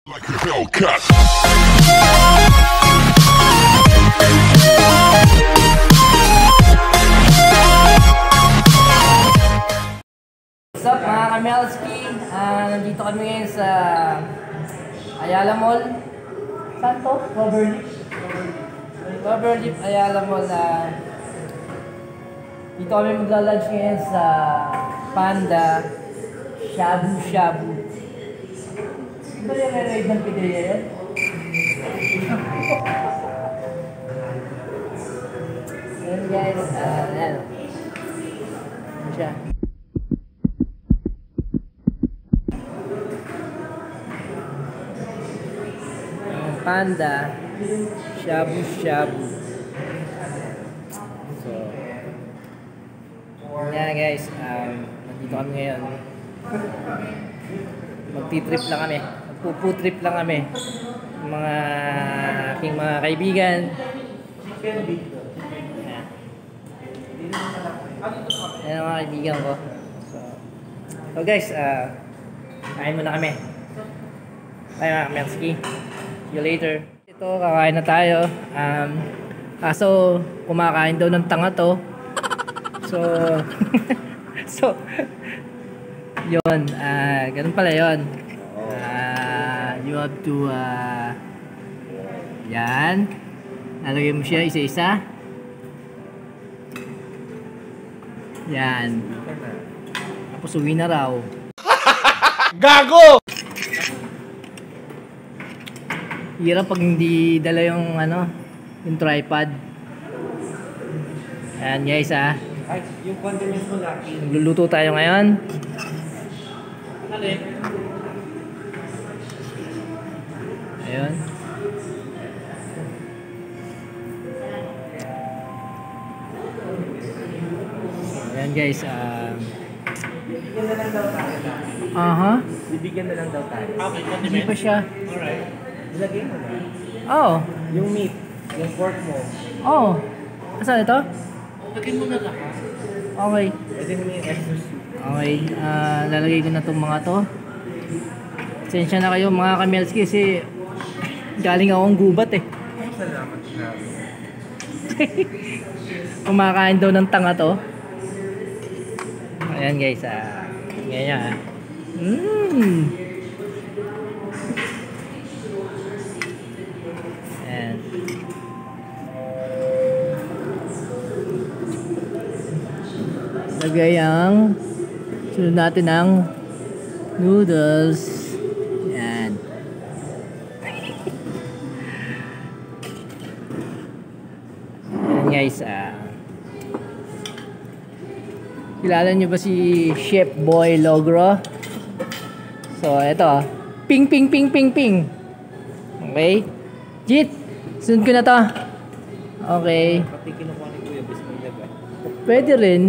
Like a Hellcat. What's up mga Kamelski? Nandito kami ngayon sa Ayala Mall. Saan to? Cloverleaf Ayala Mall na dito kami magla-lunch ngayon sa Panda Shabu Shabu. Ito yung ride ng Pidea yan? Ayan guys, ayan. Ayan siya. Panda Shabu Shabu. So, yeah guys, nandito kami ngayon. Magti-trip lang kami. Magpupu-trip lang kami. Mga aking mga kaibigan. Yan ang mga kaibigan ko. So guys, kain muna kami. Bye mga Kamelski. See you later. Ito, kakain na tayo. Kaso, kumakain daw ng tanga to. So, yun. Ganun pala yun. You have to, yan. Nalagay mo siya isa-isa. Yan. Tapos uwi na raw. Gago! Hirap pag hindi dala yung yung tripod. Ayan guys Ay, yung condiments mo laki. Nagluluto tayo ngayon. Ayun. Ayan guys. Bibigyan na lang daw tayo. Bibigyan na lang daw tayo. Okay, Hindi pa siya. alright. Ilagay mo na. Oh. Yung meat, yung pork mo. Oh. Saan ito? Lagay mo na lahat. Okay. Pwede mo yung extra soup. Okay. Lalagay ko na itong mga to. Pasensya na kayo mga Kamelski kasi galing akong gubat eh. Salamat na. Kumakain daw ng tanga to. Ayan guys, ganyan Ayan. Lagay ang sunod natin ang noodles. Ayan. Ayan guys, kilala nyo ba si Chef Boy Logro? So, ito. Ping, ping, ping, ping, ping. Okay. Jit, sunod ko na to. Okay. Pati kinukuha ni Kuya Bismillah ba? Pwede rin.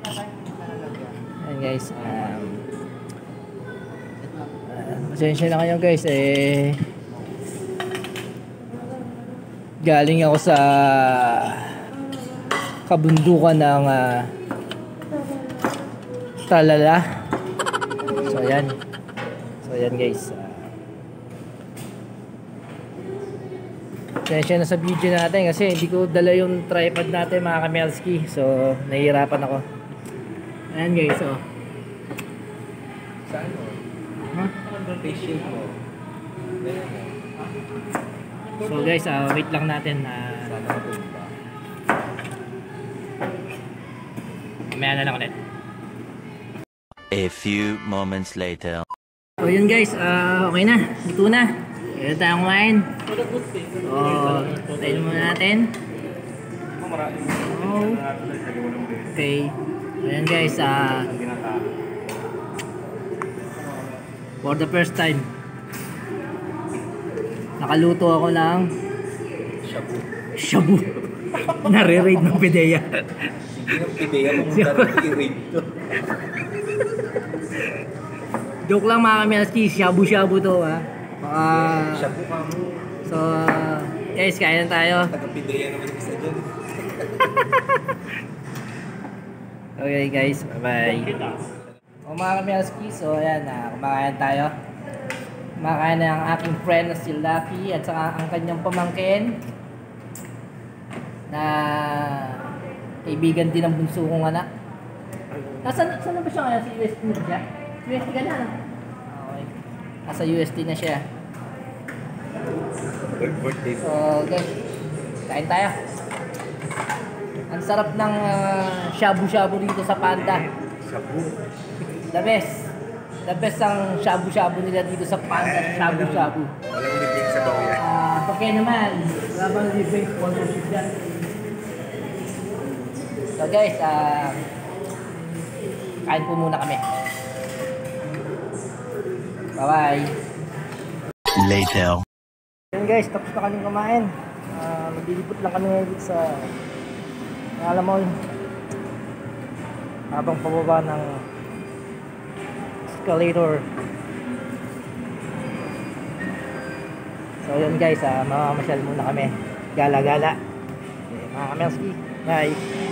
Ayan guys. Pasensya na kayo guys. Galing ako sa kabundukan ng Talala. So ayan. So ayan guys. Pasensya na sa video natin kasi hindi ko dala yung tripod natin mga Kamelski. So nahihirapan ako. Ayan guys. Oh. Saan mo? Huh? Face shield mo. So guys, wait lang natin. Sana mapunta. Mamaya na lang ulit. A few moments later. So yun guys, okay na. Ito na. Kaya tayo kumain. So, tayo muna natin. Oh. Okay. Ayan guys, for the first time, nakaluto ako ng shabu. Nare-raid ng Pidea. Sige ng Pidea kung i-rate to. Joke lang mga Kamelski, shabu-shabu to ha. Shabu ka mo. So, guys, kain na tayo. Taga-Pidea naman yung isa dyan. Okay guys, bye bye. O mga Kamelski, so ayan, kumakain tayo. Kumakain na ang aking friend na si Lucky at saka ang kanyang pamangkin na kaibigan din ng bunso kong anak. Saan na ba siya ngayon? Sa UST na siya? UST ka na, no? Okay. Nasa UST na siya. Birthday. So, guys, kain tayo. Ang sarap ng shabu-shabu dito sa Panda. Shabu. The best. The best ang shabu-shabu nila dito sa Panda. Shabu-shabu. Walang libre sa baw yan. Pagkaya naman, wala bang libre sponsorship dyan. So guys, kain po muna kami. Bye-bye. Later. Yan guys, tapos na kaming kumain. Maglilipot lang kami ngayon dito sa Alamol. Habang pababa ng escalator. So yun guys, mamamasyal muna kami. Gala-gala. Okay, mga kamelski. Bye.